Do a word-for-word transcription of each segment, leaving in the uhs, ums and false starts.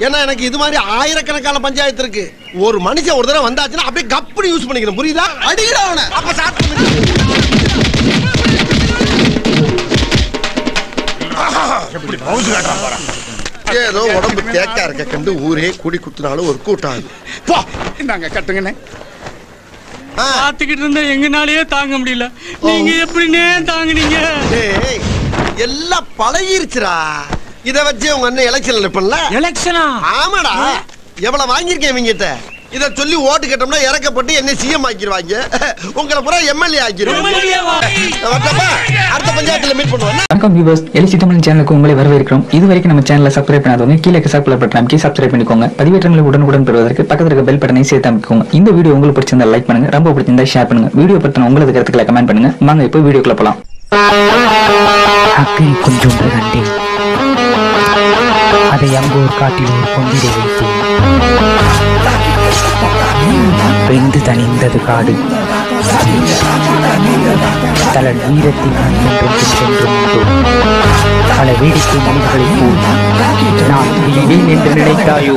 ஏன்னா எனக்கு இது மாதிரி ஆயிரக்கணக்கான பஞ்சாயத்து இருக்கு. ஒரு மனுஷன் ஒரு தடவை வந்தாச்சுன்னா அப்படியே கப்படி யூஸ் பண்ணிக்கணும். புரியுதா? அடிக்கடா அவனை. அப்ப ஸ்டார்ட் பண்ணு. எப்படி பவுஸ் காட்டா போறா. ஏதோ உடம்பு தேக்கா இருக்க கண்டு ஊரே கூடி குத்துனாலும் ஒரு கூட்டம். போ இந்தாங்க கட்டுங்கண்ணே. பாத்துக்கிட்டு இருந்தா எங்கனாலயே தாங்க முடியல. நீங்க எப்படினே தாங்குனீங்க? டேய் எல்லாம் பழகிருச்சுடா. இத வச்சு உங்க அண்ணன் எலெக்ஷன்ல நிப்பல்ல. எலெக்ஷனா? ஆமாடா. எவ்வளவு வாங்கியிருக்கேன் இவங்கிட்ட. இத சொல்லி ஓட்டு கேட்டோம்னா இறக்கப்பட்டு என்ன சிஎம் ஆக்கிடுவாங்க. உங்களை பூரா எம்எல்ஏ ஆக்கிடுவாங்க. அடுத்த பஞ்சாயத்துல மீட் பண்ணுவோம். வணக்கம் வியூவர்ஸ், எலிசி தமிழ் சேனலுக்கு உங்களை வரவேற்கிறோம். இது வரைக்கும் நம்ம சேனலை சப்ஸ்கிரைப் பண்ணாதவங்க கீழே சப்ஸ்கிரைப் பட்டன் அமைக்கி சப்ஸ்கிரைப் பண்ணிக்கோங்க. பதிவேற்றங்களை உடனுக்குடன் பெறுவதற்கு பக்கத்தில் இருக்க பெல் பட்டனை சேர்த்து அமைக்கோங்க. இந்த வீடியோ உங்களுக்கு பிடிச்சிருந்தா லைக் பண்ணுங்க, ரொம்ப பிடிச்சிருந்தா ஷேர் பண்ணுங்க. வீடியோ பத்தின உங்களது கருத்துக்களை கமெண்ட் பண்ணுங்க. வாங்க இப்போ வீடியோக்குள்ள போலாம். அக்கறை கொஞ்சம் கண்டேன், அதை அங்கோர் காட்டில் ஒரு கொண்டிட வைத்தேன். வெந்து தணிந்தது காடு, தலன் வீரத்தின் என்றும் சென்றும் பல வேடிக்கை மனிதர்களை போல் நான் விழிவேன் என்று நினைத்தாயோ?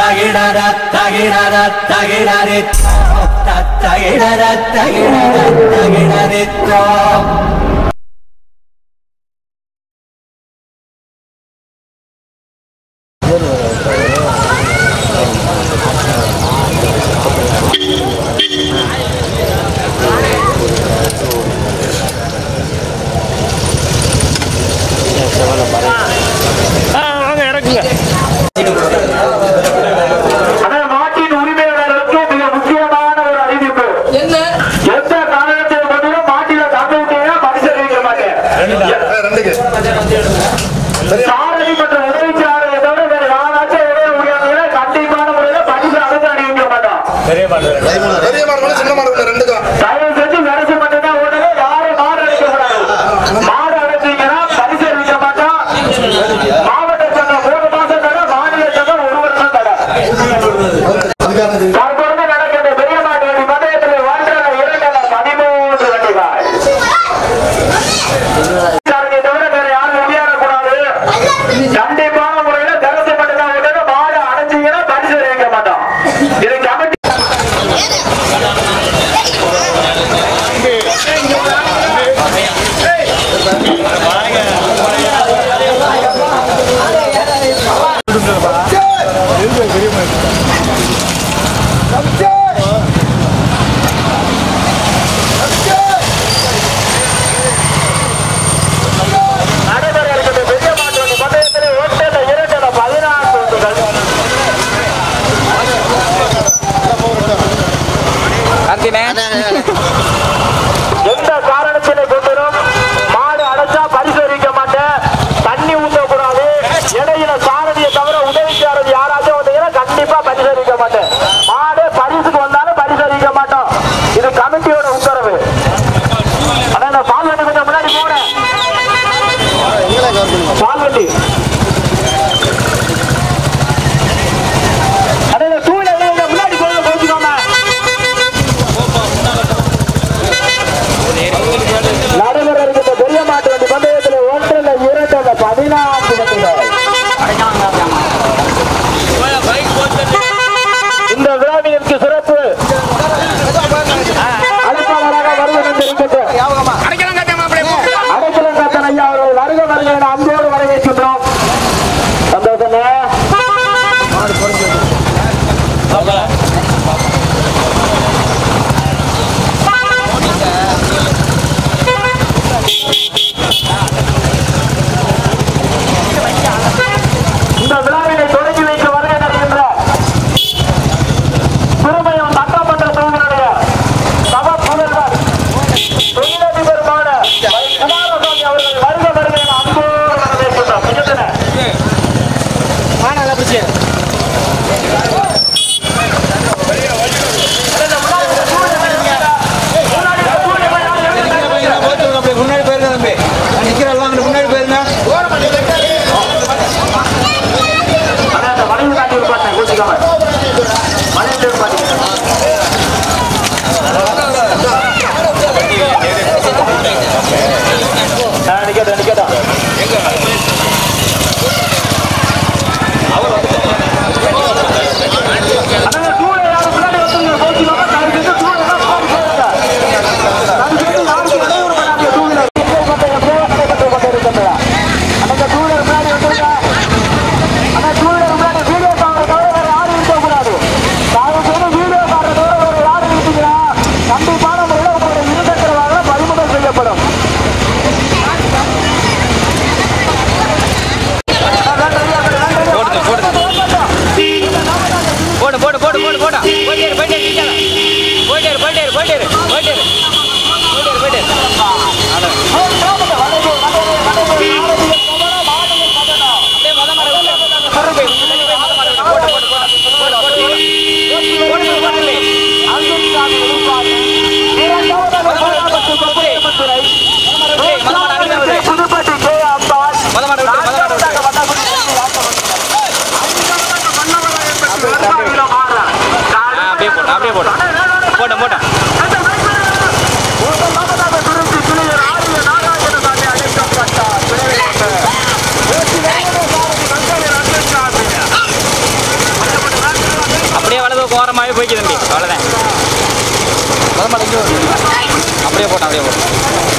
எந்த காரணத்தினை கொண்டும் மாடு அடைச்சா பரிசோதிக்க மாட்டேன், தண்ணி ஊற்றக்கூடாது, இடையில சாரதியை தவிர உதவிச்சாரதி யாராச்சும் வந்தீங்கன்னா கண்டிப்பா பரிசோதிக்க மாட்டேன். மாடு பரிசுக்கு வந்தாலும் பரிசோதிக்க மாட்டோம். இது கமிட்டியோட உத்தரவு. அதான் பால் வண்டி கொஞ்சம் முன்னாடி போனேன். பால் வண்டி நடைபெற இருக்கின்ற பெரிய மாட்டு வண்டி பந்தயத்தில் ஒன்றில் இரண்டு பதினான்கு வண்டிகள். இந்த விழாவிற்கு சிறப்பு அழைப்பாளராக வருவது இருக்கட்டும். அடைக்கலம் காத்தன் ஐயா அவர்கள் வருக வருக என அன்போடு வரவேற்கின்றோம். சந்தோஷமே. இந்த விழாவினை தொடங்கி வைக்க வருகை தருகின்ற திருமயம் சட்டமன்ற தொகுதியினுடைய சபா முதல்வர் தொழிலதிபருமான குமாரசாமி அவர்கள் வருக வருகை என அன்போடு வரவேற்கின்றோம். முன்னாடி போயிருந்தா தம்பி, நிக்கிறதெல்லாம் முன்னாடி போயிருந்தா மனைவி காட்டி இருப்பாங்க கூட்டிக்காம மனைவி இருப்பாங்க. நிக்கட்டா நிக்கட்டா அவர் அப்படியே போட்டோம் அப்படியே போட்டோம் போட்டோம் போட்டோம் அப்படியே வலது ஓரமாகவே போய்க்கு தம்பி அவ்வளோதான் அப்படியே போட்டோம் அப்படியே போட்டோம்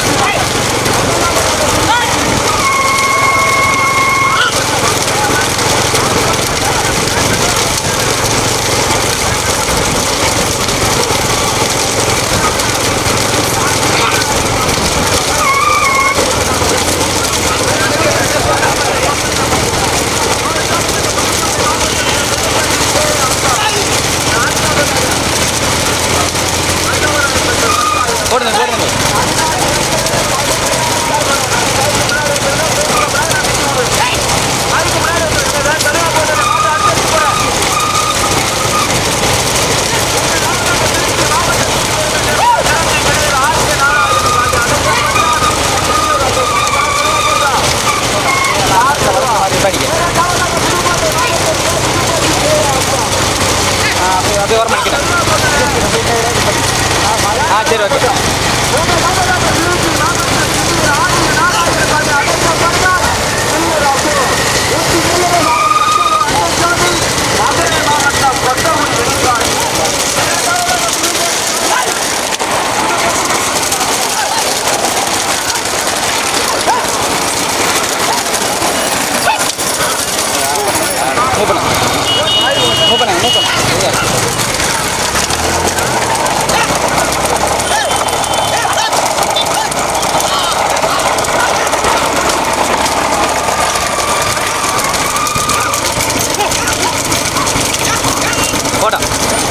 போடுங்க போடுங்க அப்படியே வர மாட்டேன் ஆ சரி ஓகே மூவ் பண்ண மூவ் பண்ண மூவ் பண்ண போடா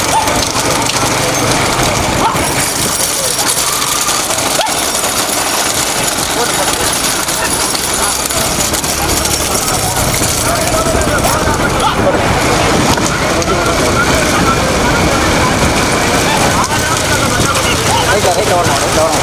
ரைட்ல ரைட்ல வரணும் ரைட்ல வரணும்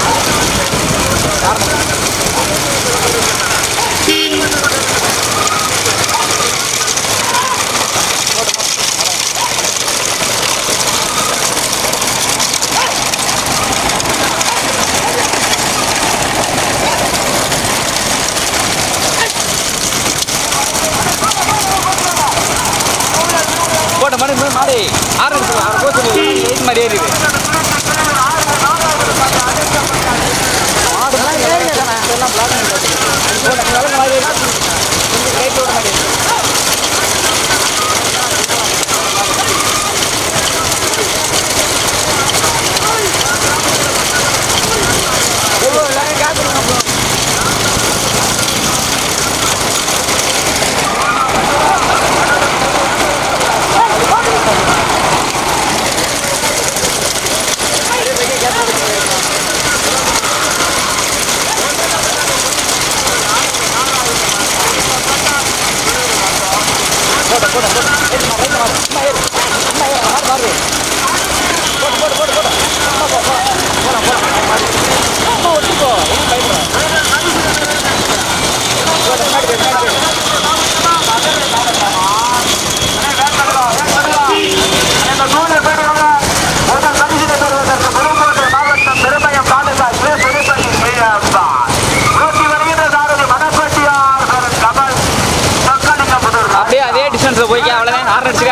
போட்ட மாதிரி மாடி ஆறு ஆறு போச்சு எயிட் மாதிரி ஏறிது அப்படியே அதே டிஸ்டன்ஸ்ல போய்க்க அவ்வளவுதான் ஆறு அடிச்சுக்க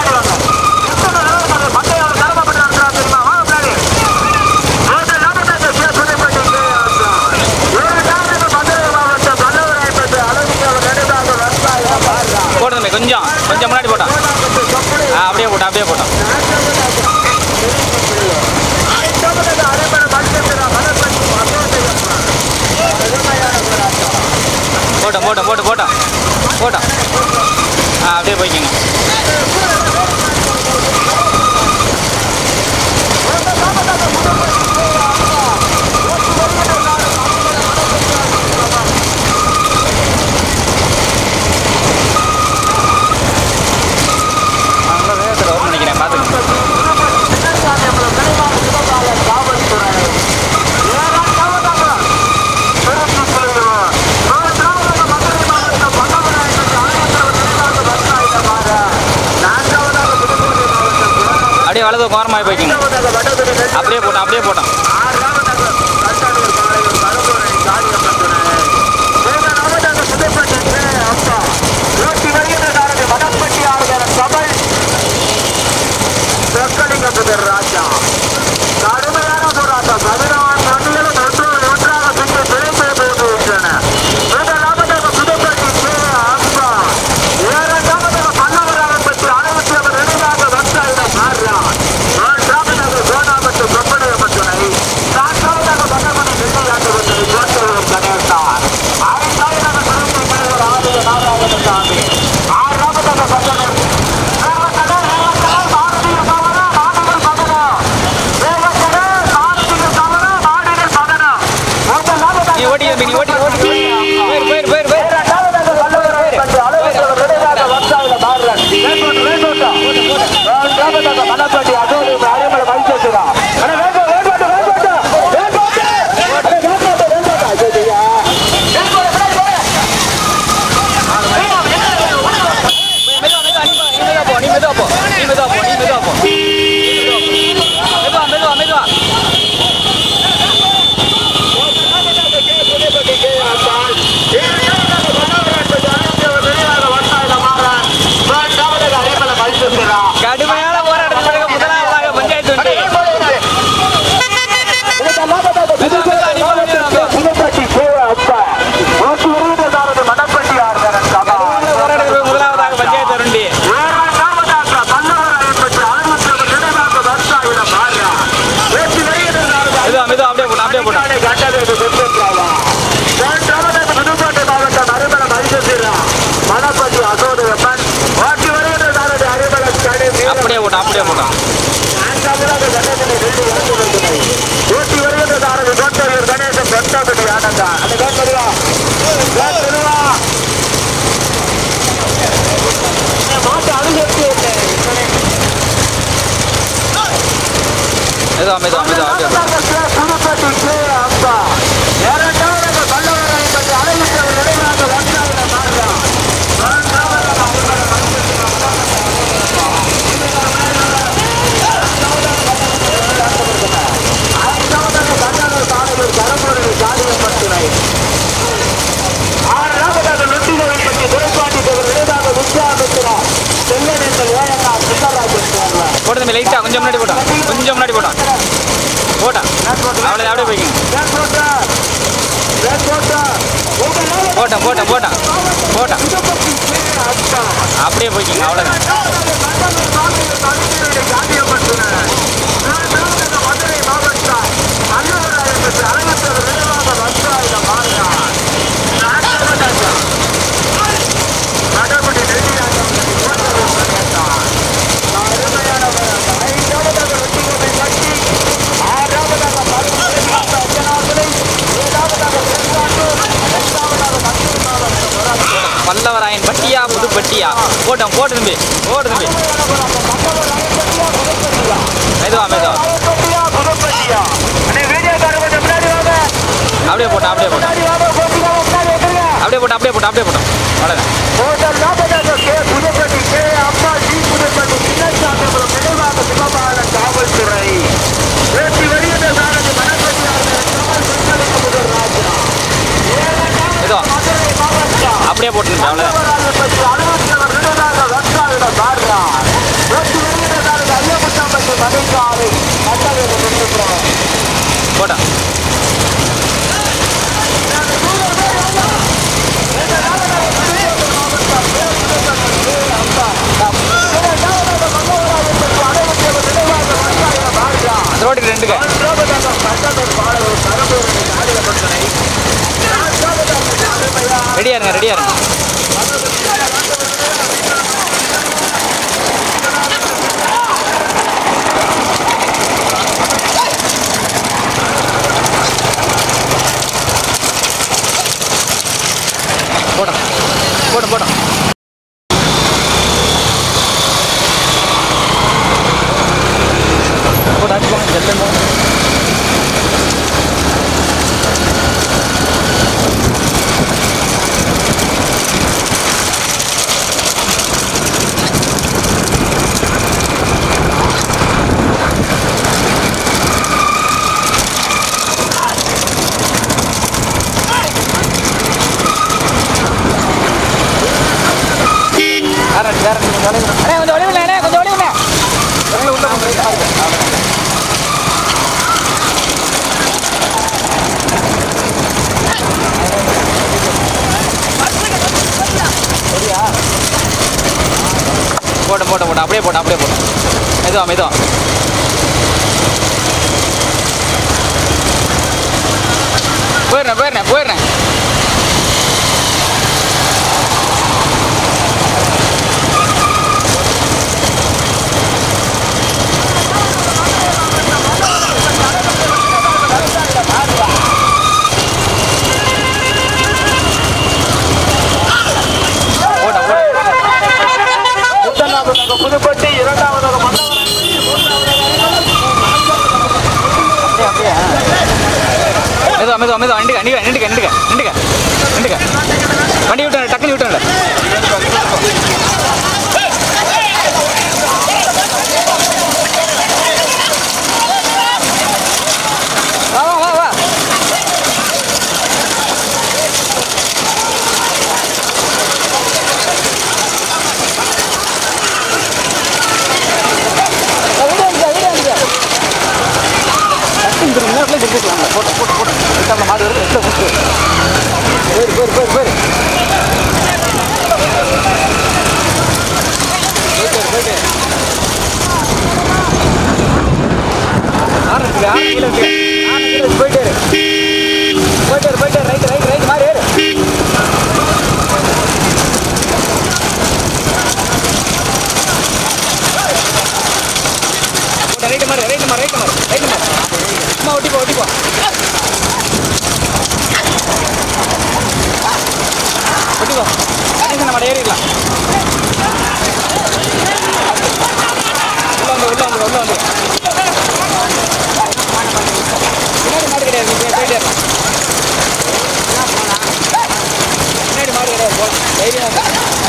Manda வலது கோரமாய் போய்க்கிங்க. அப்படியே போட்டோம் அப்படியே போட்டோம். ராஜா கடுமையான போராட்டம் பதினாறு வண்டிகளும் ஒன்றோடு ஒன்றாக சென்று பிழைப்பே போகின்றன. முதலாவதாக புதுப்பட்டி கே அப்பா, இரண்டாவதாக பல்லவராக பெற்று அறுபத்தி அவர் எளிதாக வந்தாயிரம் மாறுறார். மூன்றாவதாக சோனாபட்டு கொப்படையப்பட்டுள்ளை, நான்காவதாக பகவதி நெல்லையாட்டு வந்தது கோட்டூர் கணேசார், ஐந்தாவதாக திருச்சி தலைவர் ஆதிய நாராயண சாமி, ஆறாவதாக பகவதி நீ ஓட்டி ஓட்டி பேர் பேர் பேர் பேர் மனப்பட்டி அதோடு அரியமலை வைத்திருக்கிறா. நீ மெதுவா போ நீ மெதுவா போ நீ மெதுவா போ மெதுவா மெதுவா மெதுவா கடுமையான போராட்டத்திற்கு முதலாவதாக பஞ்சாயத்து உண்டு. முதலாவதாக பஞ்சாயத்து உண்டு. மெதுவா அப்படியே போட்டோம் அப்படியே போட்டோம். மணப்பட்டி அசோடு வெப்பன் ஓட்டி வருகிறது அறிவலை அப்படியே போட்டோம் அப்படியே போட்டோம். ஓட்டி வருகிறது தாரதி கோட்டூர் கணேசன் கொட்டாபட்டி ஆனந்தா அந்த கோட்டருவா கோட்டருவா மாட்டு அனுசரித்து மெதுவா மெதுவா மெதுவா புதுப்பட்டி கே அப்பா இரண்டாவது பல்லவரை பற்றி அழைத்தவர் நினைவாக வந்தாங்க மாறுறான். போட்டு தம்பி லைட்டா கொஞ்சம் முன்னாடி போட்டோம் கொஞ்சம் முன்னாடி போட்டோம் போட்டோம் அவ்வளோ அப்படியே போய்க்கிங்க. போட்டோம் போட்டோம் போட்டோம் போட்டோம் அப்படியே போய்க்கிங்க அவ்வளோதான். பல்லவராயன் பட்டியா புதுப்பட்டியா போட்டோம் போட்டு தம்பி போட்டு தம்பி மெதுவா மெதுவா அப்படியே போட்டோம் அப்படியே போட்டோம் அப்படியே போட்டோம் அப்படியே போட்டோம் அப்படியே போட்டோம் காவல்துறை மெதுவா அப்படியே போட்டுருங்க போட்டா ரோட்டுக்கு ரெண்டுங்க ரெடியா இருங்க ரெடியா இருங்க போட்டோம் போட்டோம் போட்டோம் போட்டோ அடிப்பாங்க ஜெல்லமோ போட்டா அப்படியே போட்டா அப்படியே போட்டா மெதுவா மெதுவா போயிடுறேன் போயிடுறேன் போயிடுறேன் புதுப்பட்டி இரண்டாவதாக மெதுவா மெதுவா மெதுவா நின்றுக்க நின்றுக்க நின்றுக்க நின்றுக்க நின்றுக்க வண்டி விட்டு டக்குனு விட்டு வா வா வா போட்டு போட்டு போட்டு மாடு வருது போயிரு போயிரு போயிரு போயிரு போயிட்டு போயிட்டு ஆரம்பிச்சு ஆரம்பிச்சு ஆரம்பிச்சு போயிட்டு போயிட்டு போயிட்டு ரைட்டு ரைட்டு ரைட்டு மாறி ஏறு ரைட்டு மாறு ரைட்டு மாறு ரைட்டு மாறு ரைட்டு மாறு சும்மா ஒட்டிப்போ ஒட்டிப்போ ஒட்டிப்போ கணேசன் நம்ம ஏறிடலாம் உள்ள வந்து உள்ள வந்து உள்ள வந்து பின்னாடி மாடு கிடையாது போயிட்டே பின்னாடி மாடு கிடையாது போ தைரியம்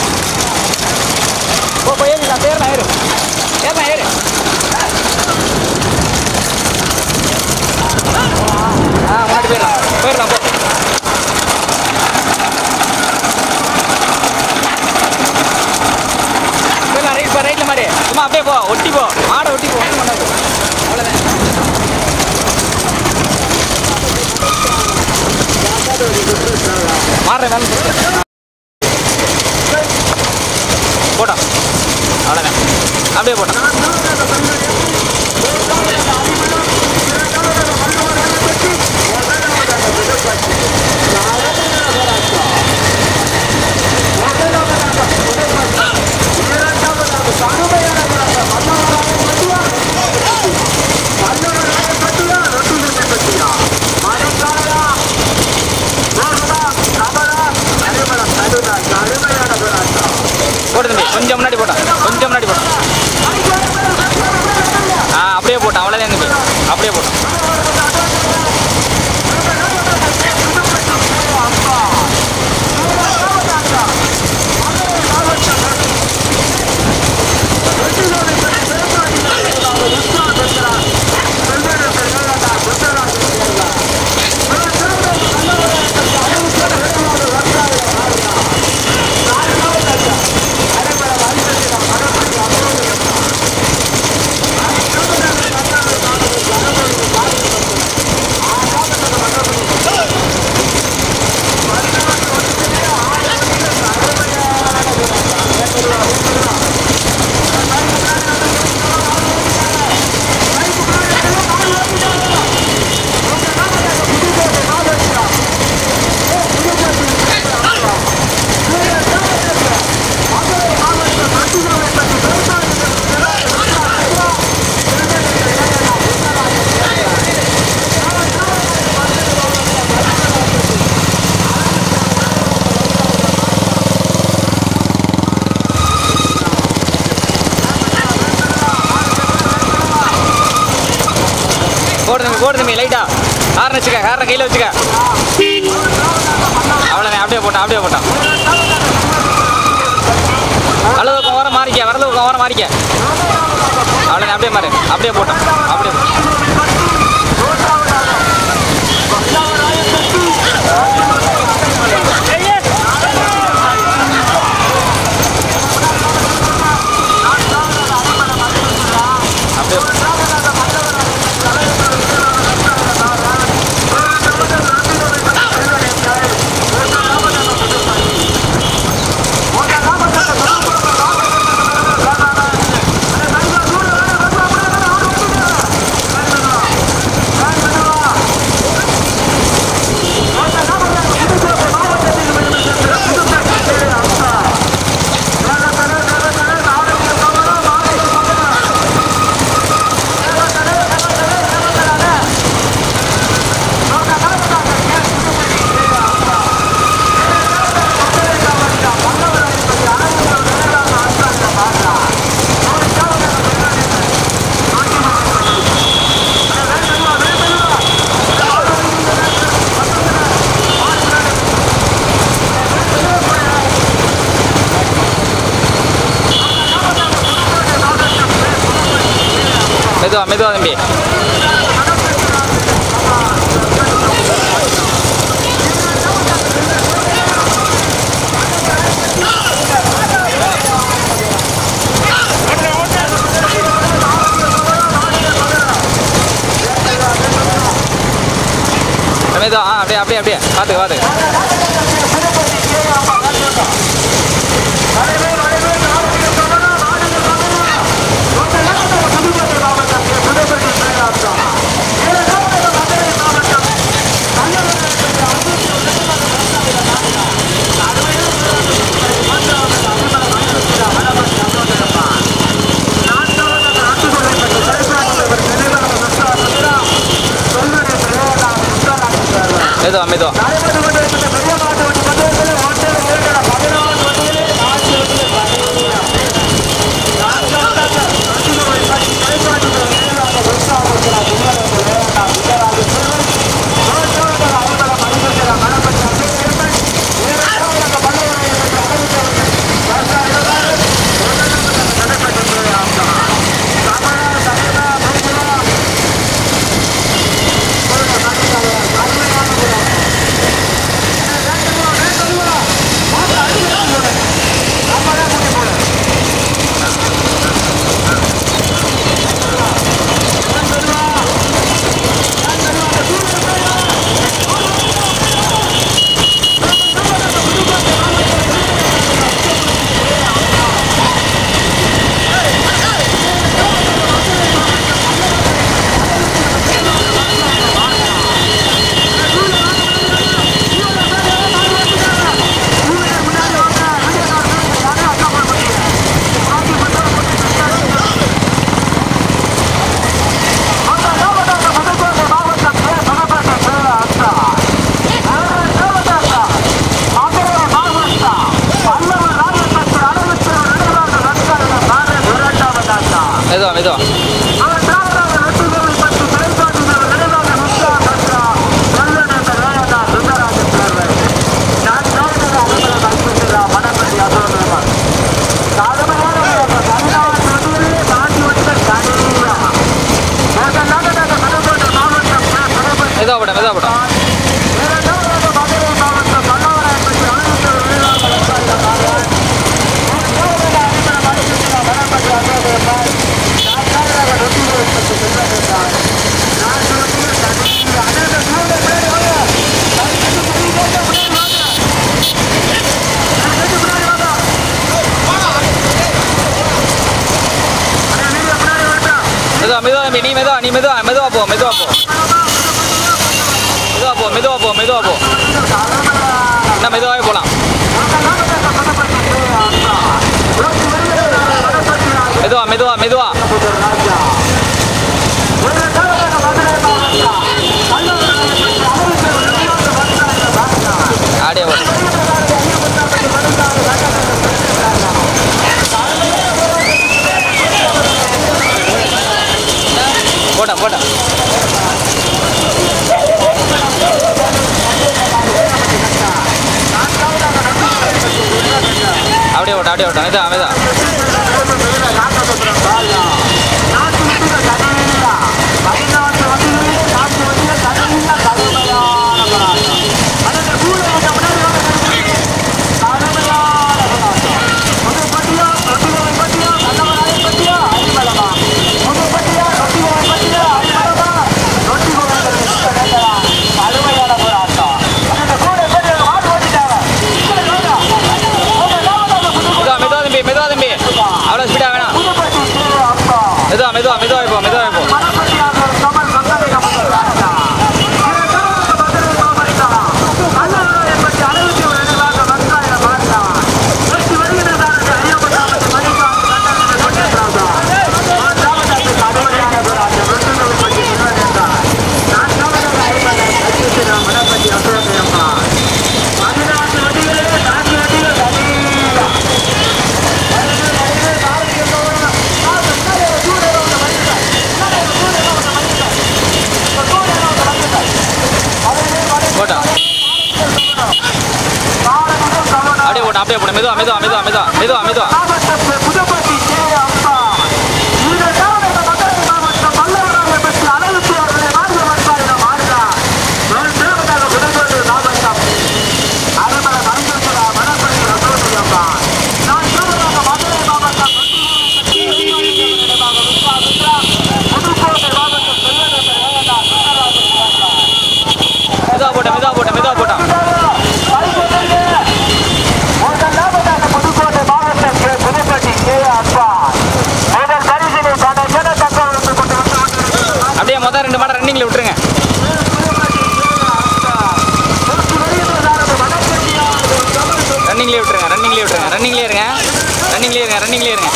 போ போய் ஏறிடலாம் ஏறலாம் ஏறு ஏறலாம் ஏறு ஆ முன்னாடி போயிடலாம் போயிடலாம் போ போயிடலாம் ரைட் போ ரைட்டில் மாதிரி சும்மா அப்படியே போ ஒட்டி போ மாடை ஒட்டி போ ஒன்றும் பண்ணாது அவ்வளோதான் மாடுற வேலை போட்டோம் அவ்வளோதான் அப்படியே போட்டோம் போட்டு தம்பி கொஞ்சம் முன்னாடி போட்டான் கொஞ்சம் முன்னாடி போட்டான் ஆ அப்படியே போட்டான் அவ்வளோதான் தம்பி அப்படியே போட்டான் போடு தம்பி லைட்டா ஹார்ன் வச்சுக்க ஹார்னை கையில் வச்சுக்க அவ்வளோதான் அப்படியே போட்டான் அப்படியே போட்டான் வலதுக்கு ஓரம் மாறிக்க வரதுக்கு ஓரம் மாறிக்க அவ்வளோதான் அப்படியே மாறு அப்படியே போட்டான் அப்படியே மெதுவா மெதுவா தம்பி. மெதுவா ஆ அப்படியே அப்படியே அப்படியே பார்த்துக்க பார்த்துக்க. மெதுவா மெதுவா. மெதுவா மெதுவா. மெதுவா போட மெதுவா போட. மெதுவா மெதுவா தம்பி. நீ மெதுவா நீ மெதுவா மெதுவா போ மெதுவா போ மெதுவா போ மெதுவா போ மெதுவா போ. என்ன மெதுவாகவே போகலாம். மெதுவா மெதுவா மெதுவா. ஆடியோ போட்டா போட்டா. அப்படியே ஓட்ட அப்படியே ஓட்ட. இதா இதா மெதுவா மெதுவா மெதுவா போ மெதுவா போ. அப்படியே போடு மெதுவா மெதுவா மெதுவா மெதுவா மெதுவா மெதுவா. போட்டோம் மெதுவா போட்டோம் புதுக்கோட்டை மாவட்டம் புதுப்பட்டி கே அப்பா முதல் பரிசினை தனக்கென தக்க வைத்துக் கொண்டு அப்படியே மொதல் ரெண்டு மாடம் ரன்னிங்ல விட்டுருங்க ரன்னிங்லேயே விட்டுருங்க ரன்னிங்லேயே விட்டுருங்க ரன்னிங்லேயே இருங்க ரன்னிங்லேயே இருங்க ரன்னிங்லேயே இருங்க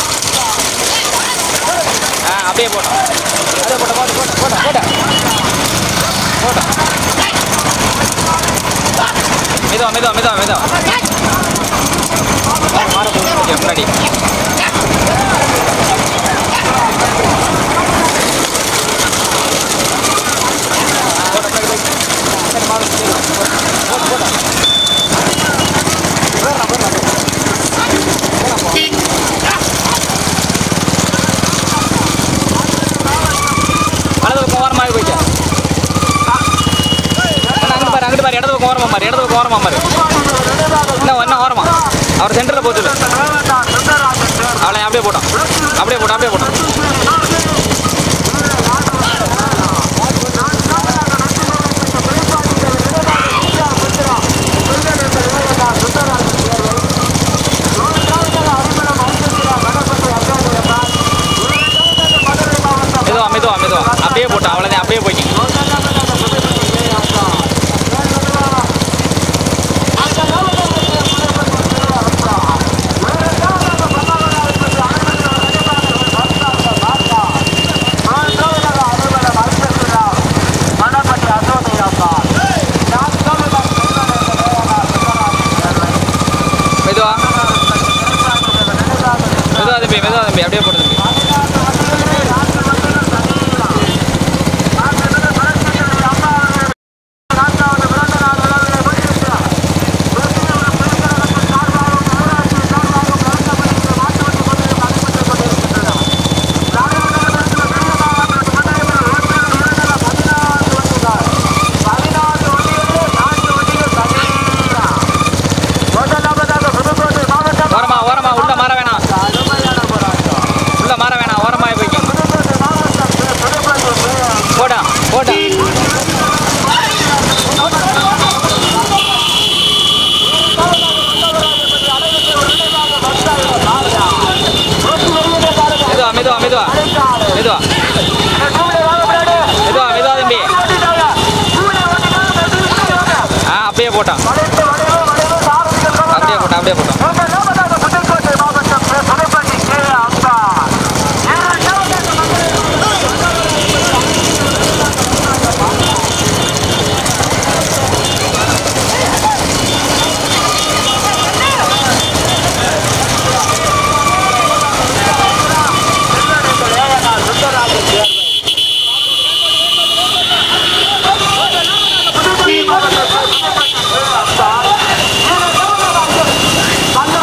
ஆ அப்படியே போட்டோம் அப்படியே போட்டோம் போட்டோம் போட்டோம் போட்டோம் போட்டோம் மெதுவா மெதுவா மெதுவா மெதுவா முன்னாடி ஓரமா மாறு இடது பக்கம் ஓரமா மாறு என்ன என்ன ஓரமா அவர் சென்டரில் போச்சு அவளை அப்படியே போட்டோம் அப்படியே போட்டோம் அப்படியே போட்டோம் மெதுவா மெதுவா மெதுவா அப்படியே போட்டோம் அவ்வளோதான் அப்படியே போய்க்கு அப்படியே போட்டு ஓரமா ஓரமா உள்ள மாற வேணாம் உள்ள மாற வேணாம் ஓரமா போய்க்க போடா போடா மெதுவா மெதுவா மெதுவா மெதுவா மெதுவா மெதுவா தம்பி ஆ அப்படியே போட்டான் அப்படியே போட்டான் அப்படியே போட்டான் Banda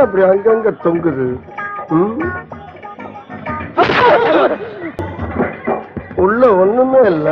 அப்படி அங்கங்க தொங்குது? உள்ள ஒண்ணுமே இல்ல.